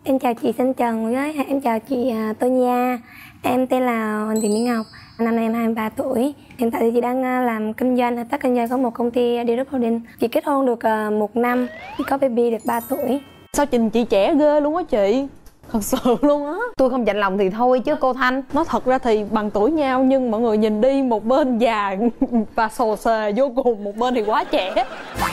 Em chào chị Thanh Trần với em chào chị Tô Nha. Em tên là Huỳnh Thị Mỹ Ngọc. Năm nay em 23 tuổi. Hiện tại thì chị đang làm kinh doanh, hợp tác kinh doanh có một công ty Direct Holding. Chị kết hôn được 1 năm, có baby được 3 tuổi. Sao nhìn chị trẻ ghê luôn á chị. Thật sự luôn á. Tôi không chạnh lòng thì thôi chứ cô Thanh. Nói thật ra thì bằng tuổi nhau nhưng mọi người nhìn đi, một bên già và xồ xề vô cùng, một bên thì quá trẻ.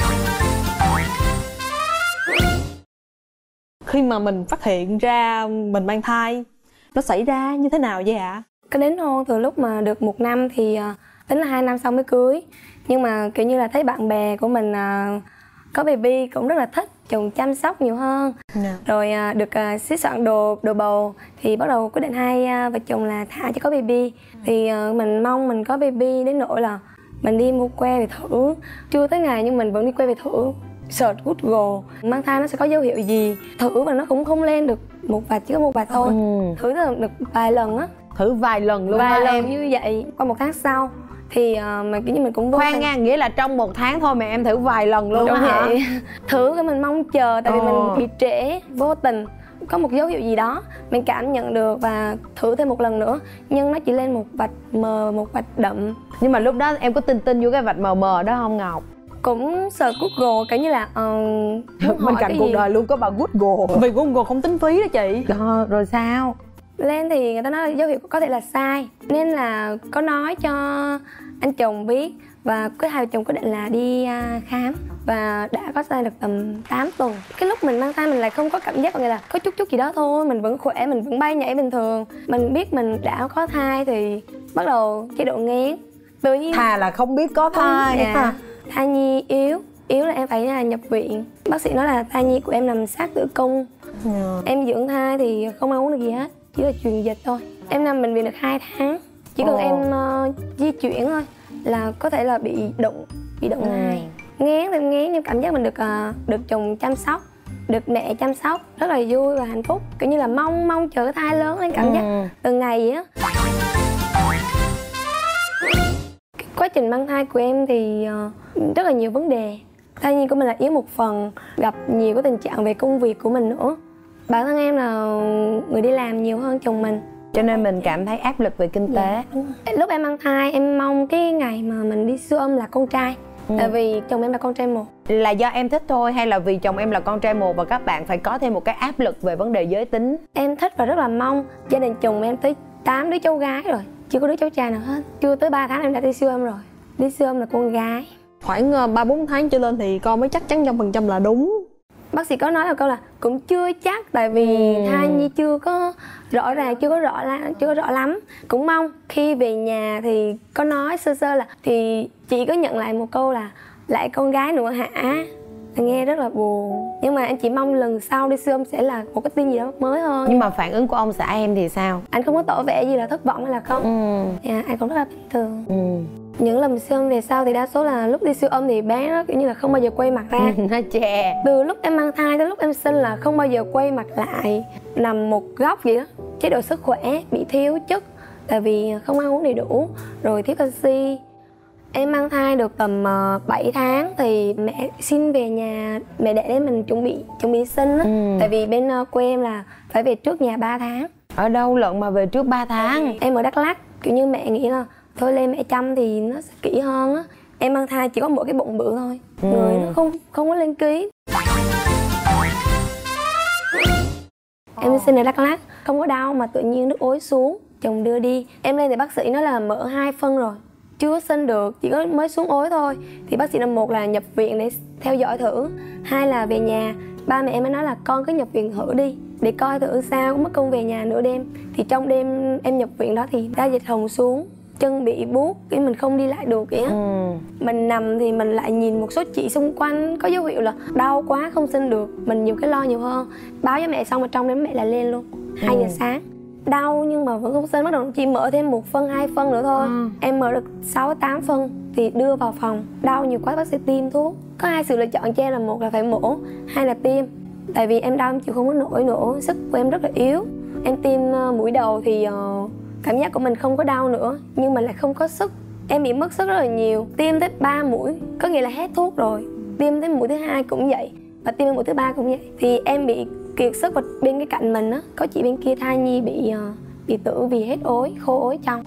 Khi mà mình phát hiện ra mình mang thai, nó xảy ra như thế nào vậy ạ? Cái đến hôn từ lúc mà được 1 năm thì tính là 2 năm sau mới cưới. Nhưng mà kiểu như là thấy bạn bè của mình có baby cũng rất là thích, chồng chăm sóc nhiều hơn. Rồi được xếp soạn đồ bầu thì bắt đầu quyết định hai vợ chồng là thả cho có baby. Thì mình mong mình có baby đến nỗi là mình đi mua que về thử. Chưa tới ngày nhưng mình vẫn đi que về thử. Search Google mang thai nó sẽ có dấu hiệu gì, thử và nó cũng không lên được một vạch, chỉ có một vạch thôi. Thử được vài lần á. Thử vài lần luôn vài lần em. như vậy. Qua 1 tháng sau thì mà kiểu như mình cũng vô Khoan nha, nghĩa là trong 1 tháng thôi mà em thử vài lần luôn hả? Vậy. Thử cái mình mong chờ, tại vì mình bị trễ, vô tình có một dấu hiệu gì đó mình cảm nhận được và thử thêm một lần nữa, nhưng nó chỉ lên một vạch mờ, một vạch đậm. Nhưng mà lúc đó em có tin vô cái vạch mờ mờ đó không Ngọc? Cũng search Google kiểu như là bên cạnh cuộc đời luôn có bà Google. Vì Google không tính phí đó chị. Đó, rồi sao? Lên thì người ta nói là dấu hiệu có thể là sai, nên là có nói cho anh chồng biết và hai vợ chồng quyết định là đi khám và đã có thai được tầm 8 tuần. Cái lúc mình mang thai mình lại không có cảm giác, nghĩa là có chút gì đó thôi, mình vẫn khỏe, mình vẫn bay nhảy bình thường. Mình biết mình đã có thai thì bắt đầu chế độ nghén. Tự nhiên Thà là không biết có thai. dạ, thai nhi yếu là em phải nhập viện. Bác sĩ nói là thai nhi của em nằm sát tử cung. Em dưỡng thai thì không ăn uống được gì hết, chỉ là truyền dịch thôi. Em nằm bệnh viện được 2 tháng. Chỉ cần em di chuyển thôi là có thể là bị động thai. Ngén thì em ngén nhưng cảm giác mình được chồng chăm sóc, được mẹ chăm sóc, rất là vui và hạnh phúc. Kiểu như là mong chờ cái thai lớn lên, cảm giác từng ngày vậy á. Quá trình mang thai của em thì rất là nhiều vấn đề. Thai nhi của mình là yếu một phần, gặp nhiều cái tình trạng về công việc của mình nữa. Bản thân em là người đi làm nhiều hơn chồng mình, cho nên mình cảm thấy áp lực về kinh tế. Lúc em mang thai em mong cái ngày mà mình đi siêu âm là con trai. Tại vì chồng em là con trai một. Là do em thích thôi hay là vì chồng em là con trai một và các bạn phải có thêm một cái áp lực về vấn đề giới tính? Em thích và rất là mong. Gia đình chồng em tới 8 đứa cháu gái rồi, chưa có đứa cháu trai nào hết. Chưa tới 3 tháng em đã đi siêu âm rồi. Đi siêu âm là con gái. Khoảng 3-4 tháng trở lên thì con mới chắc chắn 100% là đúng. Bác sĩ có nói là câu là cũng chưa chắc, tại vì thai nhi chưa có rõ ràng, chưa có rõ lắm. Cũng mong khi về nhà thì có nói sơ sơ là thì chị có nhận lại một câu là lại con gái nữa hả? Nghe rất là buồn. Nhưng mà em chỉ mong lần sau đi siêu âm sẽ là một cái tin gì đó mới hơn. Nhưng mà phản ứng của ông xã em thì sao? Anh không có tỏ vẻ gì là thất vọng hay là không. Anh cũng rất là bình thường. Những lần siêu âm về sau thì đa số là lúc đi siêu âm thì bé nó kiểu như là không bao giờ quay mặt ra. Nó chè. Từ lúc em mang thai tới lúc em sinh là không bao giờ quay mặt lại, nằm một góc vậy đó. Chế độ sức khỏe bị thiếu chất, tại vì không ăn uống đầy đủ, rồi thiếu canxi. Em mang thai được tầm 7 tháng thì mẹ xin về nhà, mẹ đẻ để mình chuẩn bị sinh á. Tại vì bên quê em là phải về trước nhà 3 tháng. Ở đâu lận mà về trước 3 tháng? Em ở Đắk Lắk, kiểu như mẹ nghĩ là thôi lên mẹ chăm thì nó sẽ kỹ hơn á. Em mang thai chỉ có mỗi cái bụng bự thôi, người nó không có lên ký. Em sinh ở Đắk Lắk, không có đau mà tự nhiên nước ối xuống, chồng đưa đi. Em lên thì bác sĩ nói là mỡ 2 phân rồi, chưa sinh được, chỉ có mới xuống ối thôi. Thì bác sĩ nói một là nhập viện để theo dõi thử, 2 là về nhà. Ba mẹ em mới nói là con cứ nhập viện thử đi để coi thử sao, mất công về nhà nửa đêm. Thì trong đêm em nhập viện đó thì đa dịch hồng xuống, chân bị buốt, cái mình không đi lại được vậy á. Mình nằm thì mình lại nhìn một số chị xung quanh có dấu hiệu là đau quá không sinh được, mình nhiều cái lo nhiều hơn. Báo với mẹ xong mà trong đêm mẹ lại lên luôn 2 giờ sáng. Đau nhưng mà vẫn không sinh, bắt đầu chỉ mở thêm 1 phân 2 phân nữa thôi. Em mở được 6-8 phân thì đưa vào phòng. Đau nhiều quá bác sĩ tiêm thuốc. Có 2 sự lựa chọn cho em là một là phải mổ, 2 là tiêm. Tại vì em đau em chịu không có nổi nữa, sức của em rất là yếu. Em tiêm mũi đầu thì cảm giác của mình không có đau nữa, nhưng mà lại không có sức. Em bị mất sức rất là nhiều. Tiêm tới 3 mũi, có nghĩa là hết thuốc rồi. Tiêm tới mũi thứ 2 cũng vậy, và tiêm mũi thứ 3 cũng vậy. Thì em bị kiệt sức. Và bên cái cạnh mình á, có chị bên kia thai nhi bị tử vì hết ối, khô ối trong.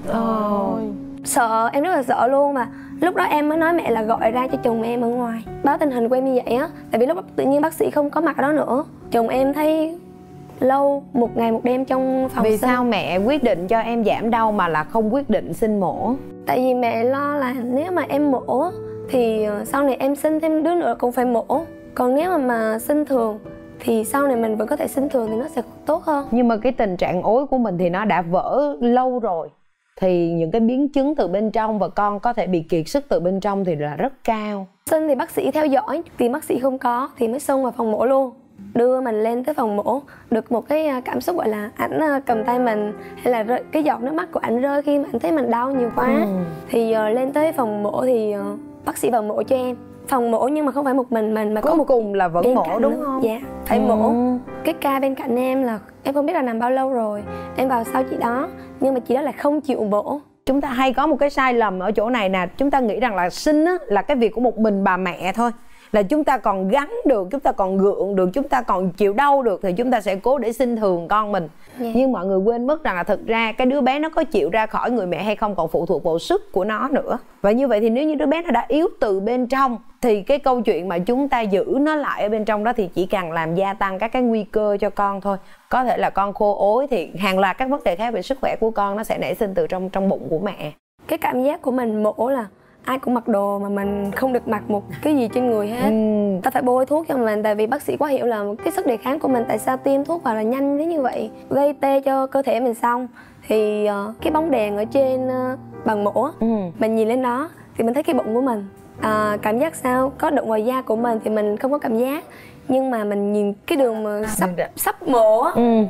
Sợ, em rất là sợ luôn. Mà lúc đó em mới nói mẹ là gọi ra cho chồng em ở ngoài, báo tình hình của em như vậy á. Tại vì lúc đó tự nhiên bác sĩ không có mặt ở đó nữa. Chồng em thấy lâu, một ngày một đêm trong phòng. Vì sinh. sao mẹ quyết định cho em giảm đau mà là không quyết định sinh mổ? Tại vì mẹ lo là nếu mà em mổ thì sau này em sinh thêm đứa nữa cũng phải mổ. Còn nếu mà sinh thường thì sau này mình vẫn có thể sinh thường thì nó sẽ tốt hơn. Nhưng mà cái tình trạng ối của mình thì nó đã vỡ lâu rồi, thì những cái biến chứng từ bên trong và con có thể bị kiệt sức từ bên trong thì là rất cao. Sinh thì bác sĩ theo dõi, thì bác sĩ không có thì mới xông vào phòng mổ luôn. Đưa mình lên tới phòng mổ, được một cái cảm xúc gọi là ảnh cầm tay mình, hay là cái giọt nước mắt của ảnh rơi khi mà ảnh thấy mình đau nhiều quá. Thì lên tới phòng mổ thì bác sĩ vào mổ cho em. Phòng mổ nhưng mà không phải một mình mà Cuối có một cùng là vẫn mổ đúng nữa. không? Dạ, phải mổ. Cái ca bên cạnh em là em không biết là nằm bao lâu rồi, em vào sau chị đó, nhưng mà chị đó lại không chịu mổ. Chúng ta hay có một cái sai lầm ở chỗ này nè, chúng ta nghĩ rằng là sinh á, là cái việc của một mình bà mẹ thôi, là chúng ta còn gắn được, chúng ta còn gượng được, chúng ta còn chịu đau được thì chúng ta sẽ cố để sinh thường con mình. Nhưng mọi người quên mất rằng là thực ra cái đứa bé nó có chịu ra khỏi người mẹ hay không còn phụ thuộc vào sức của nó nữa. Và như vậy thì nếu như đứa bé nó đã yếu từ bên trong thì cái câu chuyện mà chúng ta giữ nó lại ở bên trong đó thì chỉ càng làm gia tăng các cái nguy cơ cho con thôi. Có thể là con khô ối thì hàng loạt các vấn đề khác về sức khỏe của con nó sẽ nảy sinh từ trong bụng của mẹ. Cái cảm giác của mình mổ là ai cũng mặc đồ mà mình không được mặc một cái gì trên người hết. Ta phải bôi thuốc cho mình, tại vì bác sĩ quá hiểu là cái sức đề kháng của mình tại sao tiêm thuốc vào là nhanh đến như vậy, gây tê cho cơ thể mình. Xong thì cái bóng đèn ở trên bàn mổ, mình nhìn lên đó thì mình thấy cái bụng của mình. Cảm giác sao? Có đụng vào da của mình thì mình không có cảm giác, nhưng mà mình nhìn cái đường mà sắp mổ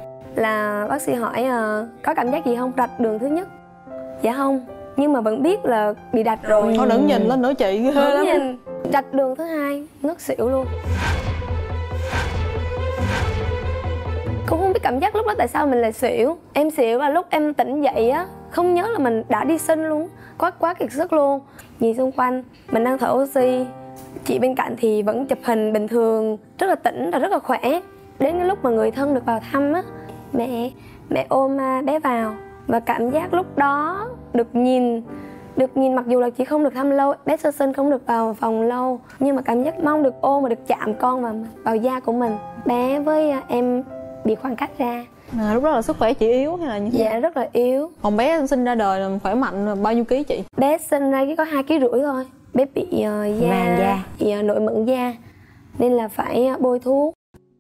là bác sĩ hỏi có cảm giác gì không? Rạch đường thứ nhất. Dạ không, nhưng mà vẫn biết là bị rạch rồi. Thôi đừng nhìn lên nữa chị, ghê lắm. Nhìn rạch đường thứ hai, ngất xỉu luôn. Cũng không biết cảm giác lúc đó tại sao mình lại xỉu. Em xỉu và lúc em tỉnh dậy á, không nhớ là mình đã đi sinh luôn, quá kiệt sức luôn. Nhìn xung quanh, mình đang thở oxy, chị bên cạnh thì vẫn chụp hình bình thường, rất là tỉnh và rất là khỏe. Đến cái lúc mà người thân được vào thăm á, mẹ ôm bé vào. Và cảm giác lúc đó được nhìn mặc dù là chị không được thăm lâu, bé sơ sinh không được vào phòng lâu, nhưng mà cảm giác mong được ôm và được chạm con vào da của mình. Bé với em bị khoảng cách ra. Lúc đó là sức khỏe chị yếu hay là như thế? Dạ rất là yếu. Còn bé sinh ra đời là khỏe mạnh bao nhiêu ký chị? Bé sinh ra chỉ có 2,5 kg thôi. Bé bị da, bị nội mẩn da nên là phải bôi thuốc.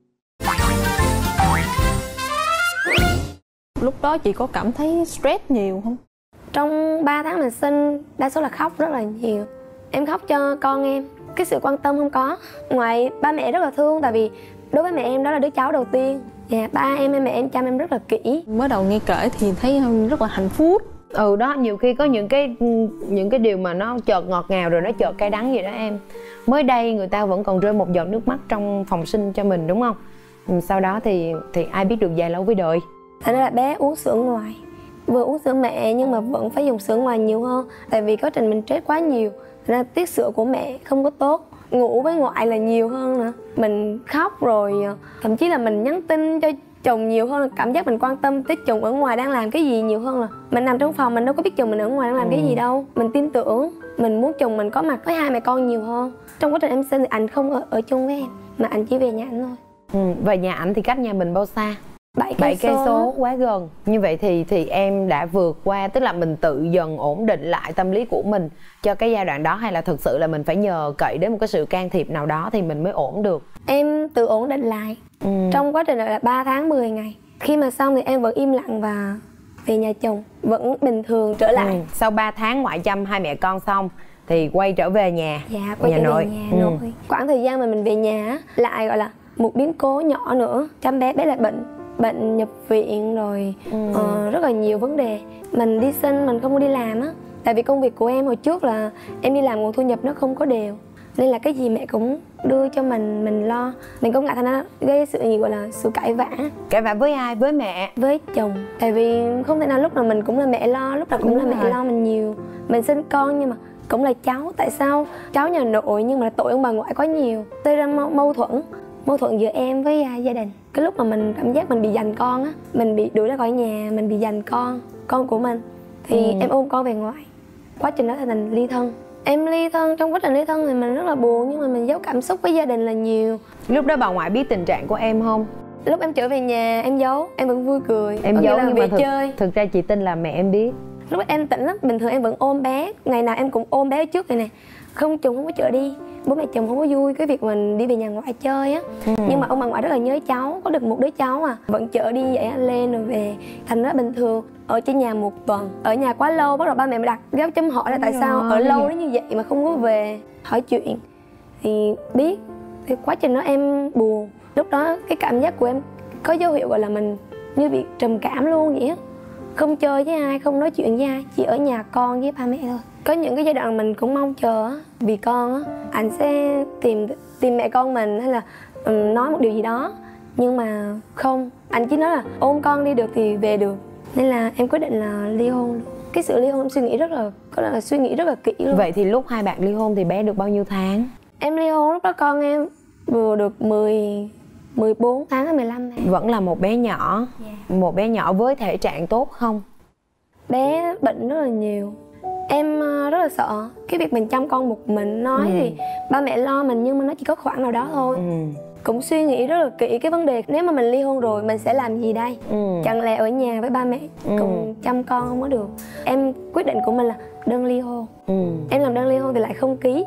Lúc đó chị có cảm thấy stress nhiều không? Trong 3 tháng mình sinh, đa số là khóc rất là nhiều. Em khóc cho con em, cái sự quan tâm không có. Ngoài ba mẹ rất là thương, tại vì đối với mẹ em đó là đứa cháu đầu tiên. Dạ, ba em hay mẹ em chăm em rất là kỹ. Mới đầu nghe kể thì thấy rất là hạnh phúc. Đó, nhiều khi có những cái điều mà nó chợt ngọt ngào rồi nó chợt cay đắng vậy đó em. Mới đây người ta vẫn còn rơi một giọt nước mắt trong phòng sinh cho mình đúng không? Sau đó thì ai biết được dài lâu với đời. Thành ra là bé uống sữa ngoài, vừa uống sữa mẹ nhưng mà vẫn phải dùng sữa ngoài nhiều hơn. Tại vì quá trình mình stress quá nhiều, thành ra tiết sữa của mẹ không có tốt. Ngủ với ngoại là nhiều hơn nữa. Mình khóc rồi, thậm chí là mình nhắn tin cho chồng nhiều hơn. Cảm giác mình quan tâm tới chồng ở ngoài đang làm cái gì nhiều hơn là mình nằm trong phòng mình đâu có biết chồng mình ở ngoài đang làm cái gì đâu. Mình tin tưởng, mình muốn chồng mình có mặt với hai mẹ con nhiều hơn. Trong quá trình em sinh thì anh không ở chung với em, mà anh chỉ về nhà anh thôi. Và nhà anh thì cách nhà mình bao xa? 7 cây số, quá gần. Như vậy thì em đã vượt qua, tức là mình tự dần ổn định lại tâm lý của mình cho cái giai đoạn đó, hay là thực sự là mình phải nhờ cậy đến một cái sự can thiệp nào đó thì mình mới ổn được? Em tự ổn định lại. Trong quá trình là 3 tháng 10 ngày. Khi mà xong thì em vẫn im lặng và về nhà chồng, vẫn bình thường trở lại. Sau 3 tháng ngoại chăm hai mẹ con xong thì quay trở về nhà. Dạ, quay trở về nhà nội. Khoảng thời gian mà mình về nhà lại gọi là một biến cố nhỏ nữa. Chăm bé lại bệnh nhập viện rồi, rất là nhiều vấn đề. Mình đi sinh mình không có đi làm á, tại vì công việc của em hồi trước là em đi làm nguồn thu nhập nó không có đều, nên là cái gì mẹ cũng đưa cho mình lo. Mình cũng ngại thành ra gây sự gì gọi là sự cãi vã với ai? Với mẹ? Với chồng. Tại vì không thể nào lúc nào mình cũng là mẹ lo, lúc nào cũng là mẹ lo mình nhiều. Mình sinh con nhưng mà cũng là cháu, tại sao cháu nhà nội nhưng mà tội ông bà ngoại quá nhiều, gây ra mâu thuẫn giữa em với gia đình. cái lúc mà mình cảm giác mình bị giành con á, mình bị đuổi ra khỏi nhà, mình bị giành con của mình, thì em ôm con về ngoại. Quá trình đó thành ly thân. Em ly thân, trong quá trình ly thân thì mình rất là buồn, nhưng mà mình giấu cảm xúc với gia đình là nhiều. Lúc đó bà ngoại biết tình trạng của em không? Lúc em trở về nhà em giấu, em vẫn vui cười. Em giấu nhưng mà chơi. thực ra chị tin là mẹ em biết. Lúc đó em tỉnh lắm, bình thường em vẫn ôm bé, ngày nào em cũng ôm bé trước này nè. Không, chồng không có chở đi, bố mẹ chồng không có vui cái việc mình đi về nhà ngoại chơi á. Nhưng mà ông bà ngoại rất là nhớ cháu, có được một đứa cháu à, vẫn chở đi vậy lên rồi về. Thành ra bình thường ở trên nhà một tuần, ở nhà quá lâu bắt đầu ba mẹ mới đặt dấu chấm hỏi là tại sao ở lâu đến như vậy mà không có về hỏi chuyện. Thì biết, thì quá trình đó em buồn. Lúc đó cái cảm giác của em có dấu hiệu gọi là mình như bị trầm cảm luôn vậy á. Không chơi với ai, không nói chuyện với ai, chỉ ở nhà con với ba mẹ thôi. Có những cái giai đoạn mình cũng mong chờ á, vì con á, anh sẽ tìm mẹ con mình hay là nói một điều gì đó. Nhưng mà không, anh chỉ nói là ôm con đi được thì về được. Nên là em quyết định là ly hôn luôn. Cái sự ly hôn em suy nghĩ rất là kỹ luôn. Vậy thì lúc hai bạn ly hôn thì bé được bao nhiêu tháng? Em ly hôn lúc đó con em vừa được 14 tháng hay 15 tháng. Vẫn là một bé nhỏ. Một bé nhỏ với thể trạng tốt không? Bé bệnh rất là nhiều. Em rất là sợ cái việc mình chăm con một mình. Nói thì ba mẹ lo mình nhưng mà nó chỉ có khoảng nào đó thôi. Cũng suy nghĩ rất là kỹ cái vấn đề nếu mà mình ly hôn rồi mình sẽ làm gì đây. Chẳng lẽ ở nhà với ba mẹ cùng chăm con không có được. Em quyết định của mình là đơn ly hôn. Em làm đơn ly hôn thì lại không ký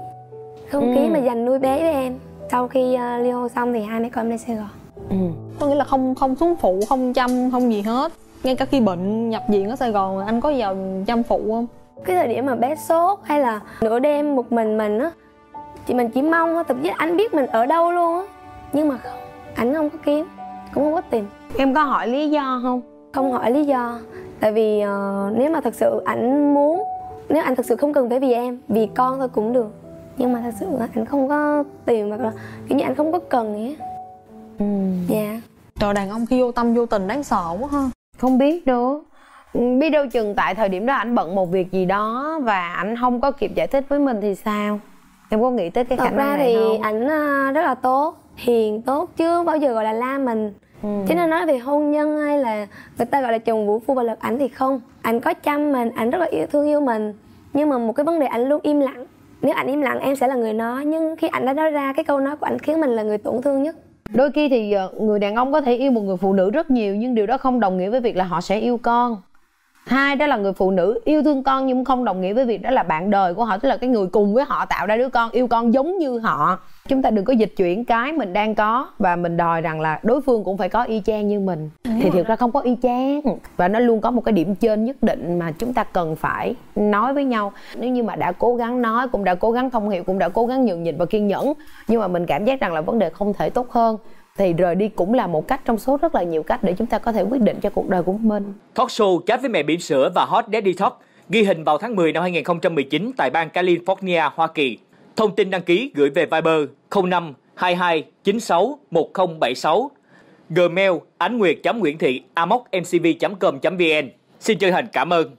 mà dành nuôi bé với em. Sau khi ly hôn xong thì hai mẹ con em lên Sài Gòn. Có nghĩa là không xuống phụ, không chăm, không gì hết. Ngay cả khi bệnh nhập viện ở Sài Gòn anh có vào chăm phụ không? Cái thời điểm mà bé sốt hay là nửa đêm một mình á, mình chỉ mong thôi, thậm chí anh biết mình ở đâu luôn á. Nhưng mà không, anh không có kiếm, cũng không có tìm. Em có hỏi lý do không? Không hỏi lý do. Tại vì nếu mà thật sự anh muốn, nếu anh thật sự không cần phải vì em, vì con thôi cũng được. Nhưng mà thật sự anh không có tìm, hoặc là kiểu như anh không có cần vậy á. Dạ. Trời, đàn ông khi vô tâm vô tình đáng sợ quá ha. Không biết đâu. Biết đâu chừng tại thời điểm đó anh bận một việc gì đó và anh không có kịp giải thích với mình thì sao? Em có nghĩ tới cái khả năng này không? Thật ra thì ảnh rất là tốt, hiền tốt chứ bao giờ gọi là la mình. Chứ nên nói về hôn nhân hay là người ta gọi là chồng vũ phu bạo lực, ảnh thì không. Ảnh có chăm mình, ảnh rất là yêu mình. Nhưng mà một cái vấn đề ảnh luôn im lặng. Nếu ảnh im lặng em sẽ là người nói, nhưng khi ảnh đã nói ra cái câu nói của ảnh khiến mình là người tổn thương nhất. Đôi khi thì người đàn ông có thể yêu một người phụ nữ rất nhiều, nhưng điều đó không đồng nghĩa với việc là họ sẽ yêu con. Hai, đó là người phụ nữ yêu thương con nhưng không đồng nghĩa với việc đó là bạn đời của họ, tức là cái người cùng với họ tạo ra đứa con, yêu con giống như họ. Chúng ta đừng có dịch chuyển cái mình đang có và mình đòi rằng là đối phương cũng phải có y chang như mình. Thì thực ra không có y chang, và nó luôn có một cái điểm trên nhất định mà chúng ta cần phải nói với nhau. Nếu như mà đã cố gắng nói, cũng đã cố gắng thông hiểu, cũng đã cố gắng nhường nhịn và kiên nhẫn, nhưng mà mình cảm giác rằng là vấn đề không thể tốt hơn, thì rời đi cũng là một cách trong số rất là nhiều cách để chúng ta có thể quyết định cho cuộc đời của mình. Talk show Chat với mẹ bỉm sữa và Hot Daddy Talk ghi hình vào tháng 10 năm 2019 tại bang California, Hoa Kỳ. Thông tin đăng ký gửi về Viber 05 22 96 1076, Gmail anhnguyệt.nguyễn thị@mcv.com.vn. Xin chân thành cảm ơn.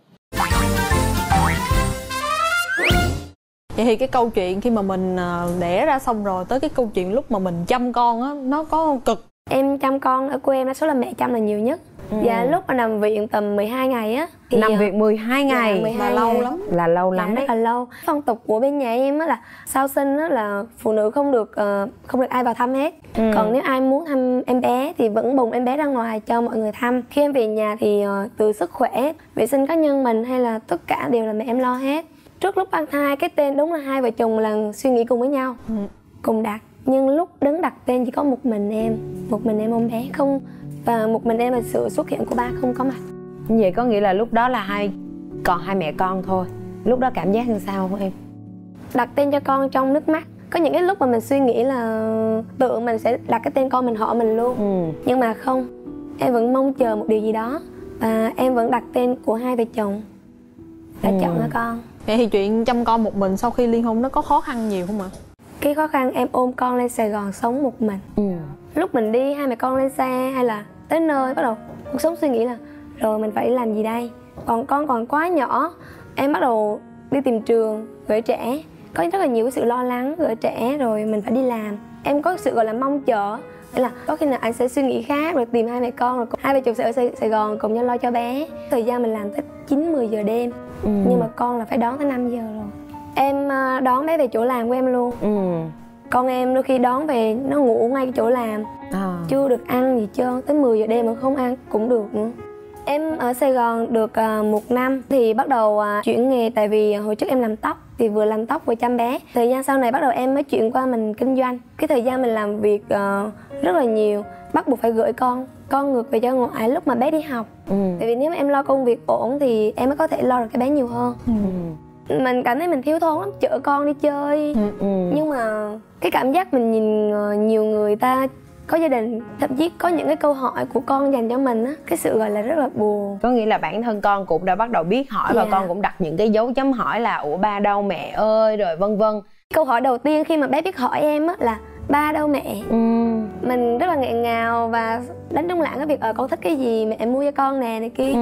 Vậy thì cái câu chuyện khi mà mình đẻ ra xong rồi tới cái câu chuyện lúc mà mình chăm con á, nó có cực? Em chăm con ở quê em đa số là mẹ chăm là nhiều nhất. Và lúc mà nằm viện tầm 12 ngày á thì nằm viện 12 ngày dạ, 12 là ngày. lâu lắm. Là lâu lắm rất là lâu. Phong tục của bên nhà em á là sau sinh á là phụ nữ không được ai vào thăm hết. Còn nếu ai muốn thăm em bé thì vẫn bồng em bé ra ngoài cho mọi người thăm. Khi em về nhà thì từ sức khỏe, vệ sinh cá nhân mình hay là tất cả đều là mẹ em lo hết. Trước lúc mang thai cái tên đúng là hai vợ chồng là suy nghĩ cùng với nhau, cùng đặt. Nhưng lúc đứng đặt tên chỉ có một mình em ôm bé không, và một mình em là sự xuất hiện của ba không có mặt. Vậy có nghĩa là lúc đó là còn hai mẹ con thôi. Lúc đó cảm giác như sao của em? Đặt tên cho con trong nước mắt. Có những cái lúc mà mình suy nghĩ là tự mình sẽ đặt cái tên con mình, họ mình luôn. Nhưng mà không, em vẫn mong chờ một điều gì đó và em vẫn đặt tên của hai vợ chồng đã chọn cho con. Vậy thì chuyện chăm con một mình sau khi ly hôn nó có khó khăn nhiều không ạ? Cái khó khăn em ôm con lên Sài Gòn sống một mình. Lúc mình đi hai mẹ con lên xe hay là tới nơi bắt đầu cuộc sống suy nghĩ là rồi mình phải làm gì đây, còn con còn quá nhỏ. Em bắt đầu đi tìm trường gửi trẻ, có rất là nhiều cái sự lo lắng, gửi trẻ rồi mình phải đi làm. Em có sự gọi là mong chờ Thế là có khi nào anh sẽ suy nghĩ khác rồi tìm hai mẹ con, rồi hai vợ chồng sẽ ở Sài Gòn cùng nhau lo cho bé. Thời gian mình làm tới 9-10 giờ đêm, nhưng mà con là phải đón tới 5 giờ rồi. Em đón bé về chỗ làm của em luôn. Con em đôi khi đón về nó ngủ ngay cái chỗ làm, chưa được ăn gì trơn, tới 10 giờ đêm mà không ăn cũng được nữa. Em ở Sài Gòn được 1 năm thì bắt đầu chuyển nghề, tại vì hồi trước em làm tóc thì vừa làm tóc vừa chăm bé. Thời gian sau này bắt đầu em mới chuyển qua mình kinh doanh. Cái thời gian mình làm việc rất là nhiều, bắt buộc phải gửi con ngược về cho ngoại lúc mà bé đi học. Tại vì nếu mà em lo công việc ổn thì em mới có thể lo được cái bé nhiều hơn. Mình cảm thấy mình thiếu thốn lắm, chở con đi chơi. Nhưng mà cái cảm giác mình nhìn nhiều người ta có gia đình, thậm chí có những cái câu hỏi của con dành cho mình á, cái sự gọi là rất là buồn. Có nghĩa là bản thân con cũng đã bắt đầu biết hỏi và con cũng đặt những cái dấu chấm hỏi là ủa ba đâu mẹ ơi, rồi vân vân. Câu hỏi đầu tiên khi mà bé biết hỏi em á là ba đâu mẹ. Mình rất là nghẹn ngào và đánh trống lảng cái việc con thích cái gì mẹ mua cho con nè này kia.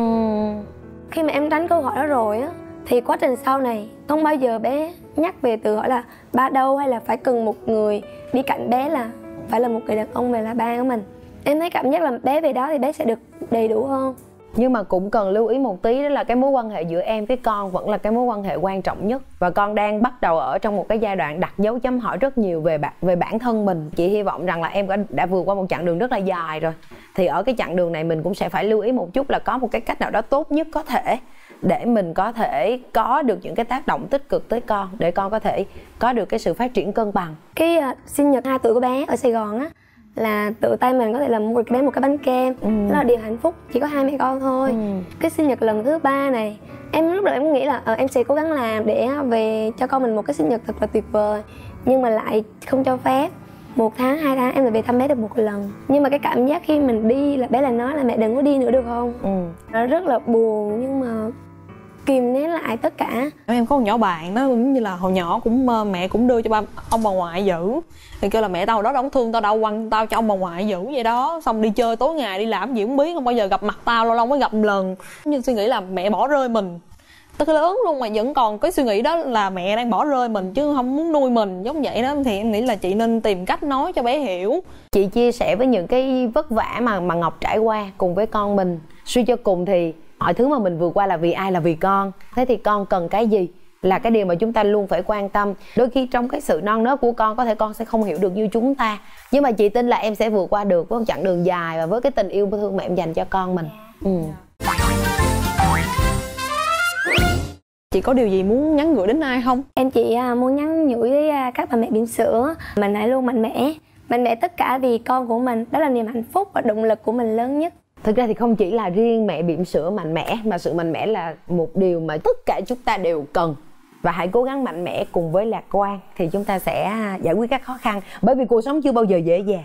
Khi mà em tránh câu hỏi đó rồi á thì quá trình sau này không bao giờ bé nhắc về từ hỏi là ba đâu, hay là phải cần một người đi cạnh bé là phải là một người đàn ông về là ba của mình. Em thấy cảm giác là bé về đó thì bé sẽ được đầy đủ hơn. Nhưng mà cũng cần lưu ý một tí, đó là cái mối quan hệ giữa em với con vẫn là cái mối quan hệ quan trọng nhất. Và con đang bắt đầu ở trong một cái giai đoạn đặt dấu chấm hỏi rất nhiều về bản thân mình. Chị hy vọng rằng là em đã vượt qua một chặng đường rất là dài rồi. Thì ở cái chặng đường này mình cũng sẽ phải lưu ý một chút là có một cái cách nào đó tốt nhất có thể để mình có thể có được những cái tác động tích cực tới con, để con có thể có được cái sự phát triển cân bằng. Cái sinh nhật 2 tuổi của bé ở Sài Gòn á là tự tay mình có thể làm mua được bé một cái bánh kem. Đó là điều hạnh phúc, chỉ có hai mẹ con thôi. Cái sinh nhật lần thứ 3 này em lúc đầu em nghĩ là em sẽ cố gắng làm để về cho con mình một cái sinh nhật thật là tuyệt vời, nhưng mà lại không cho phép. 1 tháng, 2 tháng em lại về thăm bé được một lần. Nhưng mà cái cảm giác khi mình đi là bé lại nói là mẹ đừng có đi nữa được không. Nó rất là buồn, nhưng mà kìm nén lại tất cả. Em có một nhỏ bạn đó cũng như là hồi nhỏ cũng mẹ cũng đưa cho ông bà ngoại giữ, thì kêu là mẹ tao đó đóng thương tao đâu, quăng tao cho ông bà ngoại giữ vậy đó, xong đi chơi tối ngày đi làm gì cũng biết, không bao giờ gặp mặt tao, lâu lâu mới gặp một lần. Nhưng suy nghĩ là mẹ bỏ rơi mình tới lớn luôn mà vẫn còn cái suy nghĩ đó là mẹ đang bỏ rơi mình chứ không muốn nuôi mình giống vậy đó. Thì em nghĩ là chị nên tìm cách nói cho bé hiểu. Chị chia sẻ với những cái vất vả mà Ngọc trải qua cùng với con mình. Suy cho cùng thì mọi thứ mà mình vượt qua là vì ai? Là vì con. Thế thì con cần cái gì là cái điều mà chúng ta luôn phải quan tâm. Đôi khi trong cái sự non nớt của con, có thể con sẽ không hiểu được như chúng ta, nhưng mà chị tin là em sẽ vượt qua được với một chặng đường dài và với cái tình yêu thương mà em dành cho con mình. Chị có điều gì muốn nhắn gửi đến ai không? Em chỉ muốn nhắn nhủ với các bà mẹ bỉm sữa, mình hãy luôn mạnh mẽ tất cả vì con của mình. Đó là niềm hạnh phúc và động lực của mình lớn nhất. Thực ra thì không chỉ là riêng mẹ bỉm sữa mạnh mẽ, mà sự mạnh mẽ là một điều mà tất cả chúng ta đều cần. Và hãy cố gắng mạnh mẽ cùng với lạc quan thì chúng ta sẽ giải quyết các khó khăn. Bởi vì cuộc sống chưa bao giờ dễ dàng.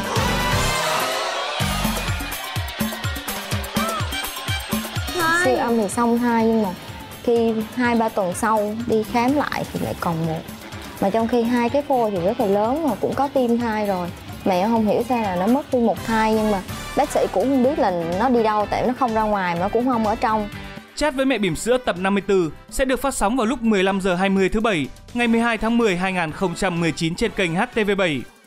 Siêu âm thì xong 2, nhưng mà khi 2-3 tuần sau đi khám lại thì lại còn 1. Mà trong khi 2 cái phôi thì rất là lớn mà cũng có tim thai rồi. Mẹ không hiểu sao là nó mất đi 1 thai, nhưng mà bác sĩ cũng không biết là nó đi đâu, tại nó không ra ngoài mà nó cũng không ở trong. Chat với mẹ bỉm sữa tập 54 sẽ được phát sóng vào lúc 15:20 thứ Bảy, ngày 12 tháng 10 2019 trên kênh HTV7.